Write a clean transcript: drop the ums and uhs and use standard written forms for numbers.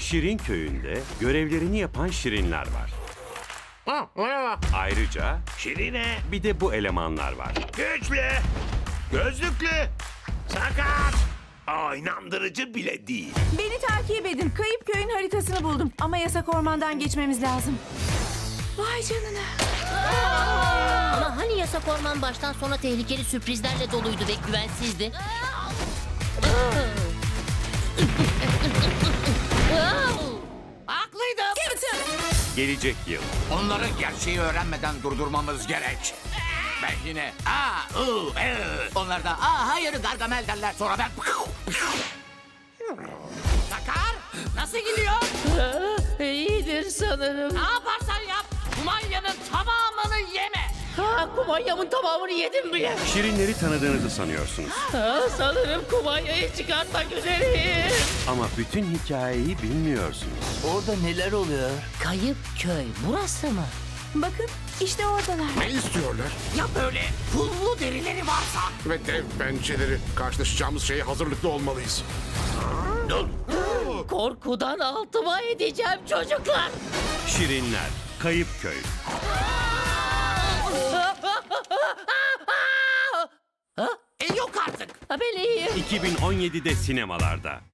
Şirin köyünde görevlerini yapan şirinler var. Merhaba. Ayrıca Şirine. bir de bu elemanlar var. Güçlü. Gözlüklü. Sakat. İnandırıcı bile değil. Beni takip edin. Kayıp köyün haritasını buldum. Ama yasak ormandan geçmemiz lazım. Vay canına. Ama hani yasak orman baştan sona tehlikeli sürprizlerle doluydu ve güvensizdi. Haklıydım. Gelecek yıl Onları gerçeği öğrenmeden durdurmamız gerek. Ben yine onlar da hayır Gargamel derler, sonra ben Sakar nasıl gidiyor? İyidir sanırım. Ne yaparsan yap kumanyanın tamamını yeme. Kumanyamın tamamını yedim bile. şirinleri tanıdığınızı sanıyorsunuz. Sanırım kumanyayı çıkartmak üzereyim. Ama bütün hikayeyi bilmiyorsunuz. Orada neler oluyor? Kayıp köy burası mı? Bakın işte oradalar. Ne istiyorlar? Ya böyle pullu derileri varsa? Ve dev pençeleri. Karşılaşacağımız şeye hazırlıklı olmalıyız. Korkudan altıma edeceğim çocuklar. Şirinler, Kayıp Köy. Yok artık. Ben iyiyim. 2017'de sinemalarda.